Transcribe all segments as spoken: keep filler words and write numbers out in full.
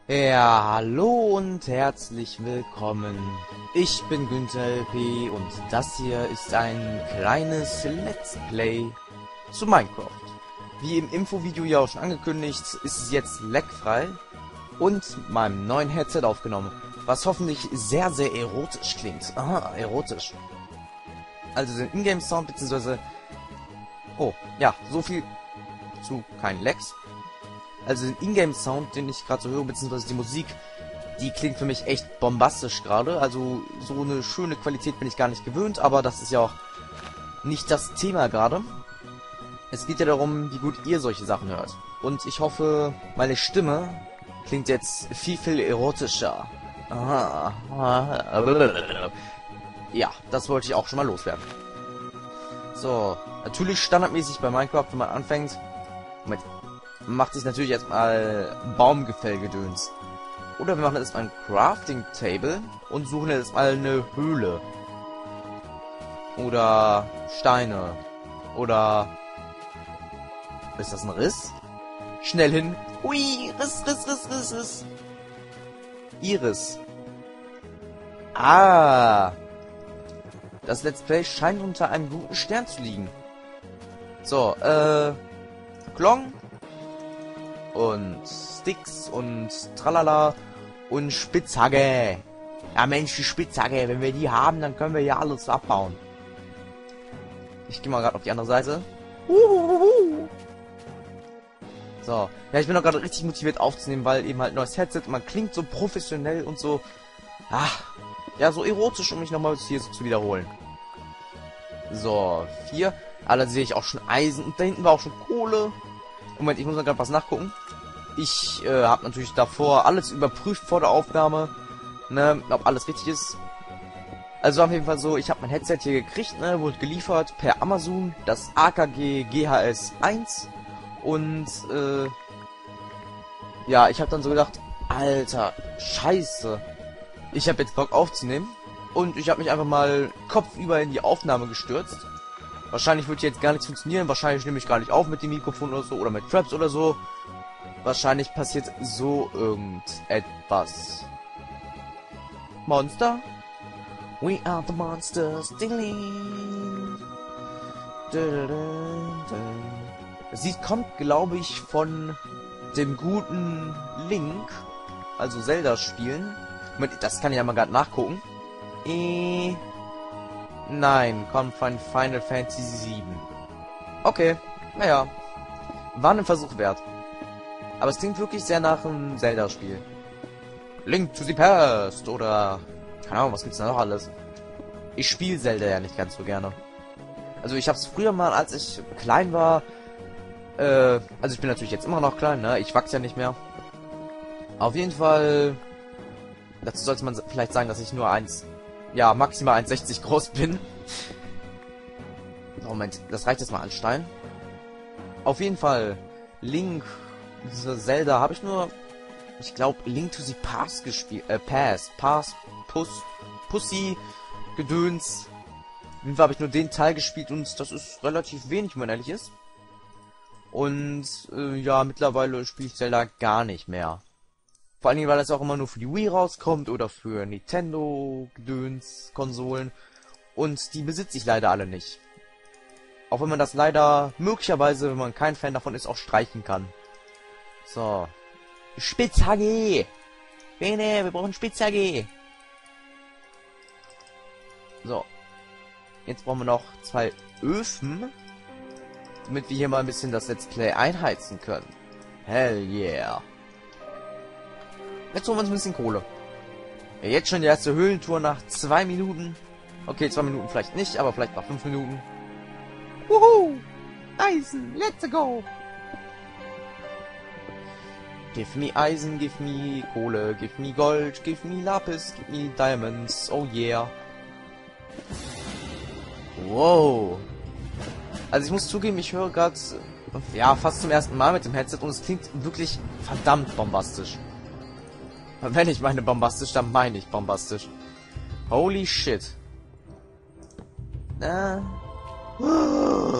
Ja, hallo und herzlich willkommen. Ich bin Günther L P und das hier ist ein kleines Let's Play zu Minecraft. Wie im Infovideo ja auch schon angekündigt, ist es jetzt leckfrei und meinem neuen Headset aufgenommen, was hoffentlich sehr, sehr erotisch klingt. Aha, erotisch. Also den Ingame-Sound beziehungsweise... Oh, ja, so viel zu keinen Lecks. Also den Ingame-Sound, den ich gerade so höre, beziehungsweise die Musik, die klingt für mich echt bombastisch gerade. Also so eine schöne Qualität bin ich gar nicht gewöhnt, aber das ist ja auch nicht das Thema gerade. Es geht ja darum, wie gut ihr solche Sachen hört. Und ich hoffe, meine Stimme klingt jetzt viel, viel erotischer. Aha. Ja, das wollte ich auch schon mal loswerden. So, natürlich standardmäßig bei Minecraft, wenn man anfängt, Moment, macht sich natürlich erstmal Baumgefällgedöns. Oder wir machen jetzt mal ein Crafting Table und suchen jetzt mal eine Höhle. Oder Steine. Oder... Ist das ein Riss? Schnell hin. Ui, Riss, Riss, Riss, Riss, Riss. Iris. Ah. Das Let's Play scheint unter einem guten Stern zu liegen. So, äh... Klong. Und Sticks und Tralala und Spitzhacke. Ja Mensch, die Spitzhacke, wenn wir die haben, dann können wir ja alles abbauen. Ich gehe mal gerade auf die andere Seite. Uhuhu. So, ja, ich bin auch gerade richtig motiviert aufzunehmen, weil eben halt neues Headset, man klingt so professionell und so, ach, ja, so erotisch, um mich nochmal hier so zu wiederholen. So, vier. Ah, da sehe ich auch schon Eisen und da hinten war auch schon Kohle. Moment, ich muss noch gerade was nachgucken. Ich äh, habe natürlich davor alles überprüft vor der Aufnahme, ne, ob alles richtig ist. Also auf jeden Fall so, ich habe mein Headset hier gekriegt, ne, wurde geliefert per Amazon, das A K G G H S eins. Und äh, ja, ich habe dann so gedacht, Alter, scheiße, ich habe jetzt Bock aufzunehmen. Und ich habe mich einfach mal kopfüber in die Aufnahme gestürzt. Wahrscheinlich wird jetzt gar nichts funktionieren. Wahrscheinlich nehme ich gar nicht auf mit dem Mikrofon oder so. Oder mit Traps oder so. Wahrscheinlich passiert so irgendetwas. Monster? We are the monsters. Das Lied kommt, glaube ich, von dem guten Link. Also Zelda spielen. Das kann ich ja mal gerade nachgucken. Äh... Nein, kommt von Final Fantasy sieben. Okay, naja. War ein Versuch wert. Aber es klingt wirklich sehr nach einem Zelda-Spiel. Link to the Past oder... Keine Ahnung, was gibt's da noch alles? Ich spiele Zelda ja nicht ganz so gerne. Also ich hab's früher mal, als ich klein war... Äh, also ich bin natürlich jetzt immer noch klein, ne? Ich wachse ja nicht mehr. Auf jeden Fall... Dazu sollte man vielleicht sagen, dass ich nur eins... Ja, maximal eins sechzig groß bin. Moment, das reicht jetzt mal an Stein. Auf jeden Fall, Link, diese Zelda, habe ich nur, ich glaube, Link to the Past gespielt, äh, Pass, Pass, Puss, Pussy, Gedöns. Auf jeden Fall habe ich nur den Teil gespielt und das ist relativ wenig, wenn man ehrlich ist. Und, äh, ja, mittlerweile spiele ich Zelda gar nicht mehr. Vor allen Dingen, weil das auch immer nur für die Wii rauskommt oder für Nintendo, Gedöns, Konsolen. Und die besitze ich leider alle nicht. Auch wenn man das leider möglicherweise, wenn man kein Fan davon ist, auch streichen kann. So. Spitzhacke! Bene, wir brauchen Spitzhacke! So. Jetzt brauchen wir noch zwei Öfen, damit wir hier mal ein bisschen das Let's Play einheizen können. Hell yeah! Jetzt holen wir uns ein bisschen Kohle. Ja, jetzt schon die erste Höhlentour nach zwei Minuten. Okay, zwei Minuten vielleicht nicht, aber vielleicht nach fünf Minuten. Wuhu! Eisen, let's go! Give me Eisen, give me Kohle, give me Gold, give me Lapis, give me Diamonds, oh yeah. Wow. Also ich muss zugeben, ich höre gerade, ja, fast zum ersten Mal mit dem Headset und es klingt wirklich verdammt bombastisch. Wenn ich meine bombastisch, dann meine ich bombastisch. Holy shit. Äh.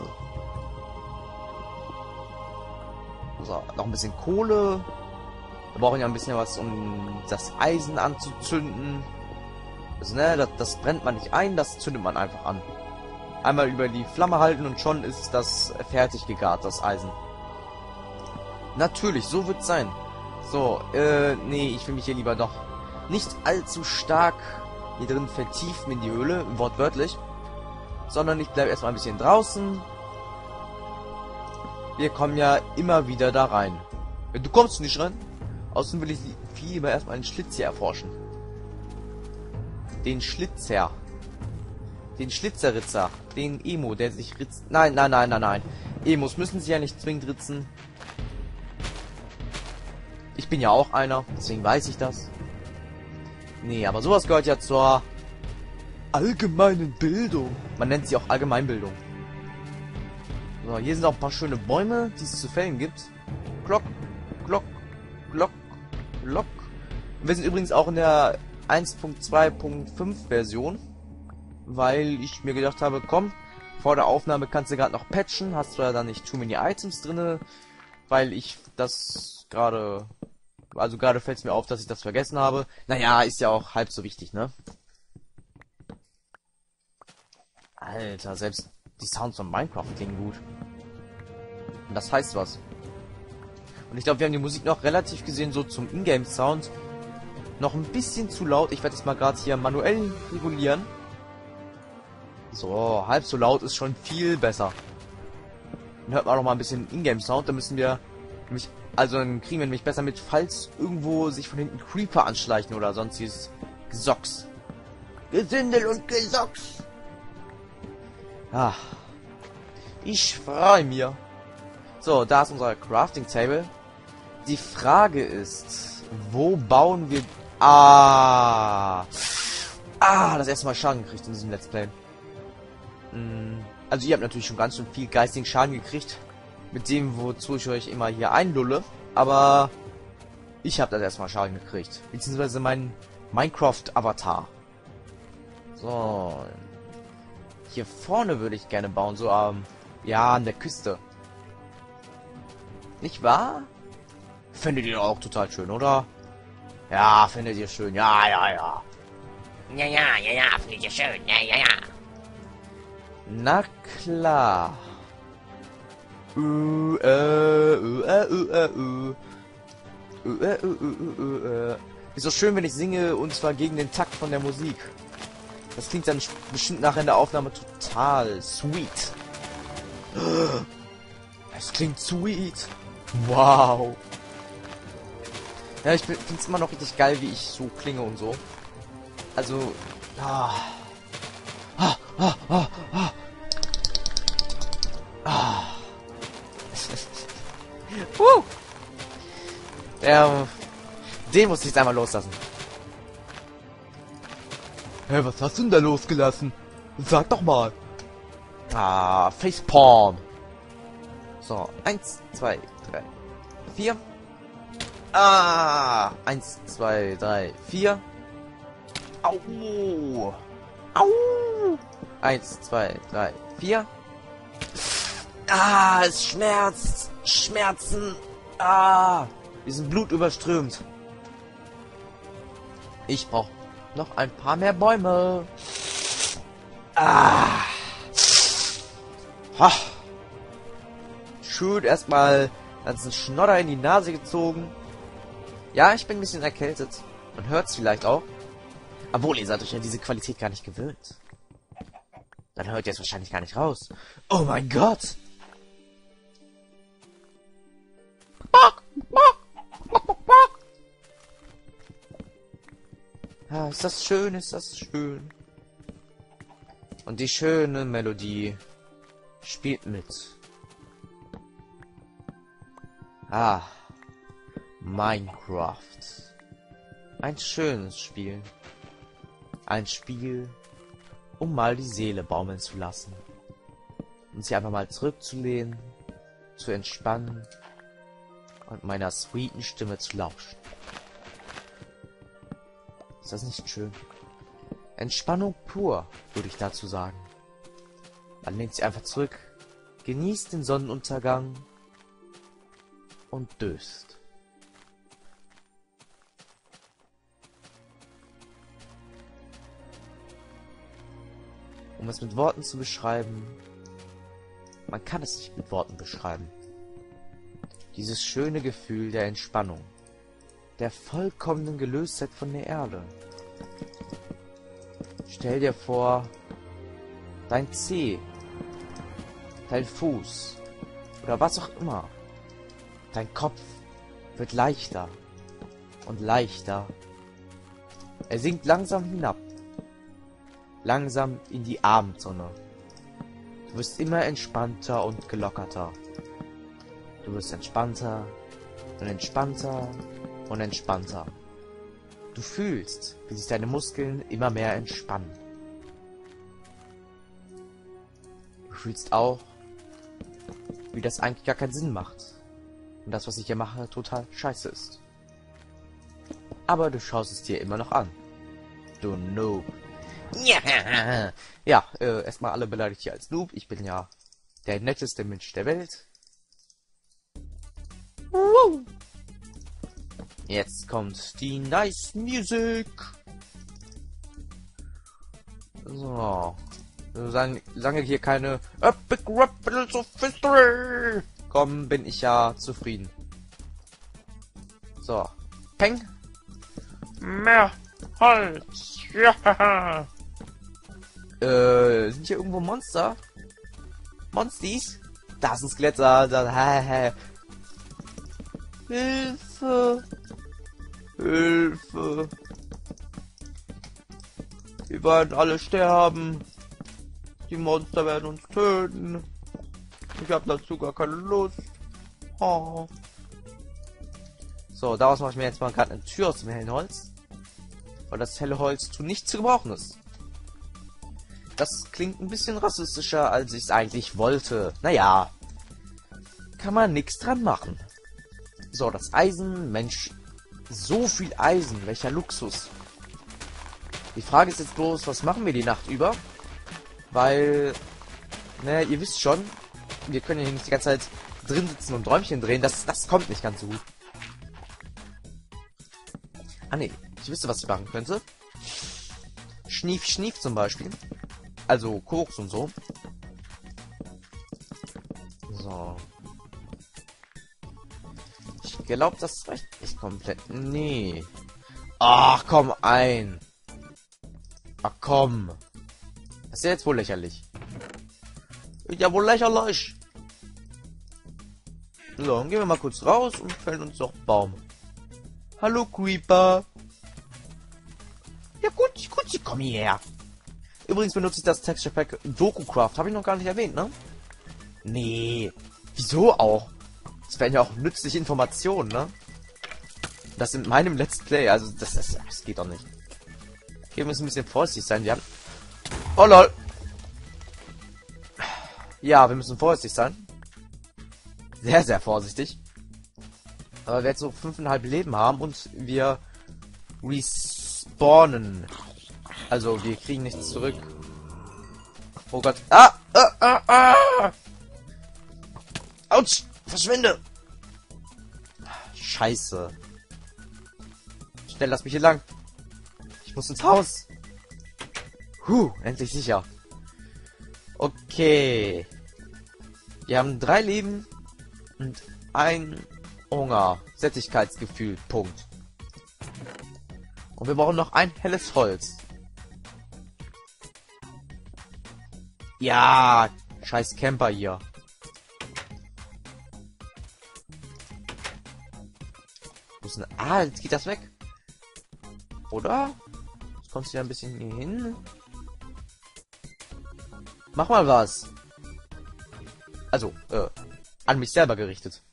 So, noch ein bisschen Kohle. Wir brauchen ja ein bisschen was, um das Eisen anzuzünden. Also, ne, das, das brennt man nicht ein, das zündet man einfach an. Einmal über die Flamme halten und schon ist das fertig gegart, das Eisen. Natürlich, so wird's sein. So, äh, nee, ich will mich hier lieber doch nicht allzu stark hier drin vertiefen in die Höhle, wortwörtlich. Sondern ich bleibe erstmal ein bisschen draußen. Wir kommen ja immer wieder da rein. Du kommst nicht rein. Außerdem will ich viel lieber erstmal einen Schlitz hier erforschen. Den Schlitzer. Den Schlitzerritzer. Den Emo, der sich ritzt. Nein, nein, nein, nein, nein. Emos müssen sich ja nicht zwingend ritzen. Ich bin ja auch einer, deswegen weiß ich das. Nee, aber sowas gehört ja zur allgemeinen Bildung. Man nennt sie auch Allgemeinbildung. So, hier sind auch ein paar schöne Bäume, die es zu fällen gibt. Glock, Glock, Glock, Glock. Wir sind übrigens auch in der eins Punkt zwei Punkt fünf Version, weil ich mir gedacht habe, komm, vor der Aufnahme kannst du gerade noch patchen, hast du ja dann nicht too many Items drinne, weil ich das gerade, also gerade fällt es mir auf, dass ich das vergessen habe. Naja, ist ja auch halb so wichtig, ne? Alter, selbst die Sounds von Minecraft klingen gut. Und das heißt was. Und ich glaube, wir haben die Musik noch relativ gesehen so zum Ingame-Sound noch ein bisschen zu laut. Ich werde es mal gerade hier manuell regulieren. So, halb so laut ist schon viel besser. Dann hört man auch noch mal ein bisschen Ingame-Sound. Da müssen wir nämlich, also dann kriegen wir nämlich besser mit, falls irgendwo sich von hinten Creeper anschleichen oder sonstiges Gesocks. Gesindel und Gesocks. Ah, ich freue mich. So, da ist unser Crafting Table. Die Frage ist, wo bauen wir... Ah, ah, das erste Mal Schaden gekriegt in diesem Let's Play. Also ihr habt natürlich schon ganz schön viel geistigen Schaden gekriegt, mit dem, wozu ich euch immer hier einlulle. Aber ich habe das erstmal Schaden gekriegt, beziehungsweise mein Minecraft-Avatar. So, hier vorne würde ich gerne bauen, so ähm, ja, an der Küste. Nicht wahr? Findet ihr auch total schön, oder? Ja, findet ihr schön. Ja, ja, ja. Ja, ja, ja, ja, findet ihr schön. Ja, ja, ja. Na klar. Uh, äh, uh, äh, uh, äh, uh. Uh, äh, uh, uh, uh, uh. Ist so schön, wenn ich singe, und zwar gegen den Takt von der Musik. Das klingt dann bestimmt nachher in der Aufnahme total sweet. Es klingt sweet. Wow. Ja, ich finde es immer noch richtig geil, wie ich so klinge und so. Also, ah. Ah, ah, ah, ah. Ah. uh. Ja, den muss ich jetzt einmal loslassen. Hä, hey, was hast du denn da losgelassen? Sag doch mal. Ah, Facepalm. So, eins, zwei, drei, vier. Ah, eins, zwei, drei, vier. Au. Au. Eins, zwei, drei, vier. Ah, es schmerzt. Schmerzen. Ah, wir sind blutüberströmt. Ich brauche noch ein paar mehr Bäume. Ah. Ha. Schön erstmal ganzen Schnodder in die Nase gezogen. Ja, ich bin ein bisschen erkältet. Man hört es vielleicht auch. Obwohl, ihr seid euch ja diese Qualität gar nicht gewöhnt. Dann hört ihr es wahrscheinlich gar nicht raus. Oh mein Gott! Ah, ist das schön, ist das schön. Und die schöne Melodie spielt mit. Ah, Minecraft. Ein schönes Spiel. Ein Spiel, um mal die Seele baumeln zu lassen. Und sich einfach mal zurückzulehnen, zu entspannen und meiner sweeten Stimme zu lauschen. Ist das nicht schön? Entspannung pur, würde ich dazu sagen. Man lehnt sich einfach zurück, genießt den Sonnenuntergang und döst. Um es mit Worten zu beschreiben, man kann es nicht mit Worten beschreiben. Dieses schöne Gefühl der Entspannung, der vollkommenen Gelöstheit von der Erde. Stell dir vor, dein Zeh, dein Fuß oder was auch immer, dein Kopf wird leichter und leichter. Er sinkt langsam hinab, langsam in die Abendsonne. Du wirst immer entspannter und gelockerter. Du wirst entspannter und entspannter und entspannter. Du fühlst, wie sich deine Muskeln immer mehr entspannen. Du fühlst auch, wie das eigentlich gar keinen Sinn macht. Und das, was ich hier mache, total scheiße ist. Aber du schaust es dir immer noch an. Du Noob. Ja, ja äh, erstmal alle beleidigt hier als Noob. Ich bin ja der netteste Mensch der Welt. Jetzt kommt die Nice Music. So. Solange, solange hier keine Epic Rap Battles of History kommen, bin ich ja zufrieden. So. Peng. Mehr Holz. Ja. Äh, sind hier irgendwo Monster? Monsties? Da ist ein Skelett, da, da, hä, hä. Hilfe! Hilfe! Wir werden alle sterben. Die Monster werden uns töten. Ich habe dazu gar keine Lust. Oh. So, daraus mache ich mir jetzt mal gerade eine Tür aus dem hellen Holz. Weil das helle Holz zu nichts zu gebrauchen ist. Das klingt ein bisschen rassistischer, als ich es eigentlich wollte. Naja, kann man nichts dran machen. So, das Eisen, Mensch, so viel Eisen, welcher Luxus. Die Frage ist jetzt bloß, was machen wir die Nacht über? Weil, ne, ihr wisst schon, wir können ja hier nicht die ganze Zeit drin sitzen und Däumchen drehen, das, das kommt nicht ganz so gut. Ah ne, ich wüsste, was ich machen könnte. Schnief, Schnief zum Beispiel. Also Koks und so. So. Ich glaube, das reicht nicht komplett. Nee. Ach, komm ein. Ach, komm. Das ist ja jetzt wohl lächerlich. Ist ja wohl lächerlich. So, dann gehen wir mal kurz raus und fällen uns doch Baum. Hallo, Creeper. Ja, gut, gut, komm hierher. Übrigens benutze ich das Texture Pack DokuCraft. Habe ich noch gar nicht erwähnt, ne? Nee. Wieso auch? Das wären ja auch nützliche Informationen, ne? Das in meinem Let's Play. Also, das, das, das geht doch nicht. Okay, wir müssen ein bisschen vorsichtig sein. Wir haben... Oh, lol. Ja, wir müssen vorsichtig sein. Sehr, sehr vorsichtig. Aber wir jetzt so fünfeinhalb Leben haben und wir respawnen. Also, wir kriegen nichts zurück. Oh Gott. Ah! Ah! Ah! Ah! Autsch! Verschwinde! Scheiße. Schnell, lass mich hier lang. Ich muss ins Haus. Huh, endlich sicher. Okay. Wir haben drei Leben und ein Hunger. Sättigkeitsgefühl. Punkt. Und wir brauchen noch ein helles Holz. Ja, scheiß Camper hier. Wo ist denn... Ah, jetzt geht das weg. Oder? Jetzt kommst du ja ein bisschen hier hin. Mach mal was. Also, äh, an mich selber gerichtet.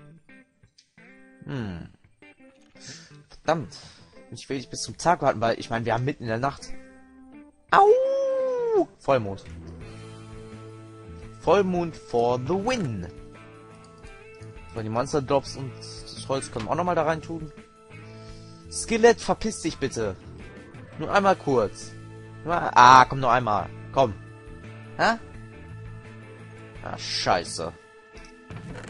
Hm. Verdammt. Ich will nicht bis zum Tag warten, weil ich meine, wir haben mitten in der Nacht. Au! Vollmond. Vollmond for the win. So, die Monster Drops und das Holz können wir auch nochmal da rein tun. Skelett, verpiss dich bitte. Nur einmal kurz. Nur, ah, komm, nur einmal. Komm. Hä? Ah, scheiße.